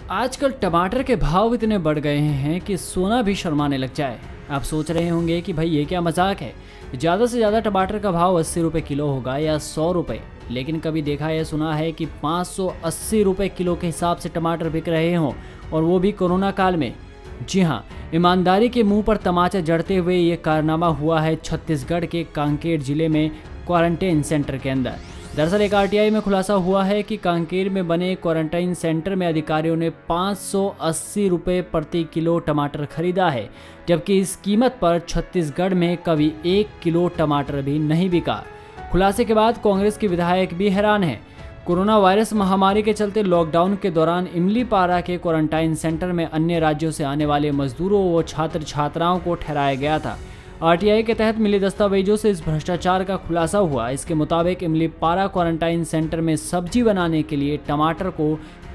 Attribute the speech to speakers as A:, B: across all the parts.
A: आजकल टमाटर के भाव इतने बढ़ गए हैं कि सोना भी शर्माने लग जाए। आप सोच रहे होंगे कि भाई ये क्या मजाक है, ज़्यादा से ज़्यादा टमाटर का भाव 80 रुपये किलो होगा या 100 रुपये, लेकिन कभी देखा या सुना है कि 580 रुपये किलो के हिसाब से टमाटर बिक रहे हों, और वो भी कोरोना काल में। जी हाँ, ईमानदारी के मुंह पर तमाचा जड़ते हुए ये कारनामा हुआ है छत्तीसगढ़ के कांकेर जिले में क्वारंटाइन सेंटर के अंदर। दरअसल एक आरटीआई में खुलासा हुआ है कि कांकेर में बने क्वारंटाइन सेंटर में अधिकारियों ने 580 रुपये प्रति किलो टमाटर खरीदा है, जबकि इस कीमत पर छत्तीसगढ़ में कभी 1 किलो टमाटर भी नहीं बिका। खुलासे के बाद कांग्रेस के विधायक भी हैरान हैं। कोरोना वायरस महामारी के चलते लॉकडाउन के दौरान इमलीपारा के क्वारंटाइन सेंटर में अन्य राज्यों से आने वाले मजदूरों व छात्र छात्राओं को ठहराया गया था। आरटीआई के तहत मिले दस्तावेजों से इस भ्रष्टाचार का खुलासा हुआ। इसके मुताबिक इमलीपारा क्वारंटाइन सेंटर में सब्जी बनाने के लिए टमाटर को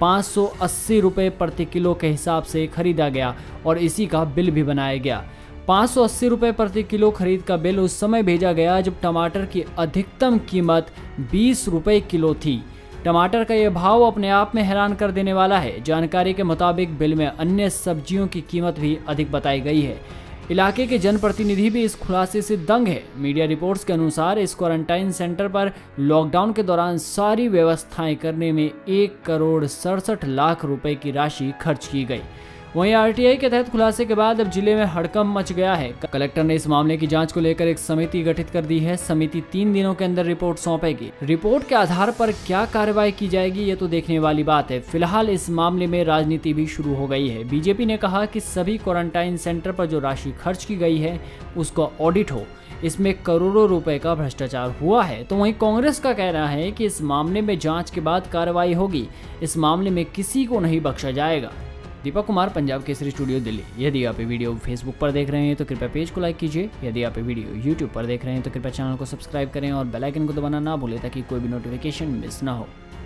A: 580 रुपये प्रति किलो के हिसाब से खरीदा गया और इसी का बिल भी बनाया गया। 580 रुपये प्रति किलो खरीद का बिल उस समय भेजा गया जब टमाटर की अधिकतम कीमत 20 रुपये किलो थी। टमाटर का यह भाव अपने आप में हैरान कर देने वाला है। जानकारी के मुताबिक बिल में अन्य सब्जियों की कीमत भी अधिक बताई गई है। इलाके के जनप्रतिनिधि भी इस खुलासे से दंग है। मीडिया रिपोर्ट्स के अनुसार इस क्वारंटाइन सेंटर पर लॉकडाउन के दौरान सारी व्यवस्थाएं करने में 1,67,00,000 रुपए की राशि खर्च की गई। वहीं आरटीआई के तहत खुलासे के बाद अब जिले में हड़कंप मच गया है। कलेक्टर ने इस मामले की जांच को लेकर एक समिति गठित कर दी है। समिति 3 दिनों के अंदर रिपोर्ट सौंपेगी। रिपोर्ट के आधार पर क्या कार्रवाई की जाएगी ये तो देखने वाली बात है। फिलहाल इस मामले में राजनीति भी शुरू हो गई है। बीजेपी ने कहा कि सभी क्वारंटाइन सेंटर पर जो राशि खर्च की गई है उसका ऑडिट हो, इसमें करोड़ों रुपए का भ्रष्टाचार हुआ है। तो वहीं कांग्रेस का कहना है कि इस मामले में जांच के बाद कार्रवाई होगी। इस मामले में किसी को नहीं बख्शा जाएगा। दीपक कुमार, पंजाब केसरी स्टूडियो, दिल्ली। यदि आप ये वीडियो फेसबुक पर देख रहे हैं तो कृपया पेज को लाइक कीजिए। यदि आप ये वीडियो यूट्यूब पर देख रहे हैं तो कृपया चैनल को सब्सक्राइब करें और बेल आइकन को दबाना ना भूलें ताकि कोई भी नोटिफिकेशन मिस ना हो।